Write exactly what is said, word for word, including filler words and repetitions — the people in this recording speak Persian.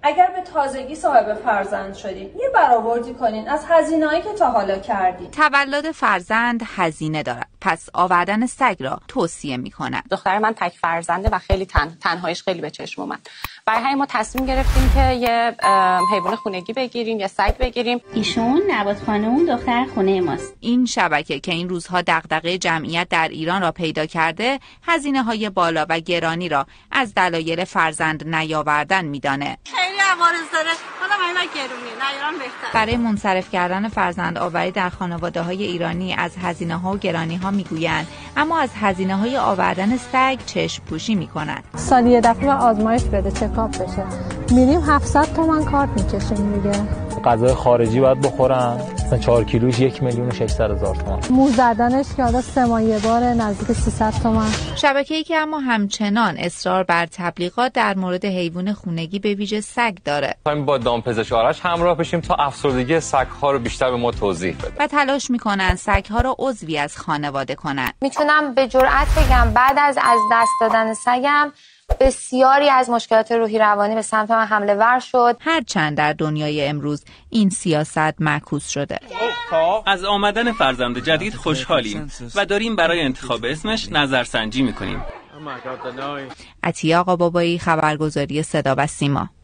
اگر به تازگی صاحب فرزند شدین یه برآوردی کنین از هزینه‌هایی که تا حالا کردین. تولد فرزند هزینه دارد، پس آوردن سگ را توصیه می‌کنند. دختر من تک فرزنده و خیلی تن تنهاییش خیلی به چشم اومد. برای همین ما تصمیم گرفتیم که یه حیوان خونگی بگیریم، یه سگ بگیریم. ایشون نبات خانم دختر خونه ماست. این شبکه که این روزها دغدغه جمعیت در ایران را پیدا کرده، هزینه‌های بالا و گرانی را از دلایل فرزند نیاوردن می‌دانه. خیلی عوارض داره. حالا من گرونیه، نه ایران بهتره. برای منصرف کردن فرزند آوری در خانواده‌های ایرانی از هزینه‌ها و گرانی‌ها می‌گویند، اما از هزینه‌های آوردن سگ چشم پوشی می‌کنند. سالی یه دفعه آزمایش بده، چکاپ بشه. میریم هفتصد تومان کارت می‌کشیم دیگه. غذای خارجی باید بخورن، مثلا چهار کیلوش یک میلیون و ششصد هزار تومان. مو زدنش که حالا سه ماه یه بار نزدیک سیصد تومان. شبکه‌ای که اما همچنان اصرار بر تبلیغات در مورد حیوان خونگی به ویژه سگ داره. همین با دامپزشک آرش همراه بشیم تا افسردگی سگ‌ها رو بیشتر به ما توضیح بده. و تلاش می‌کنن سگ‌ها را عضوی از خانواده کنن. میتونم به جرئت بگم بعد از از دست دادن سگم بسیاری از مشکلات روحی روانی به سمت من حمله ور شد. هرچند در دنیای امروز این سیاست معکوس شده. از آمدن فرزند جدید خوشحالیم و داریم برای انتخاب اسمش نظرسنجی میکنیم. عطیه آقابابایی، خبرگزاری صدا و سیما.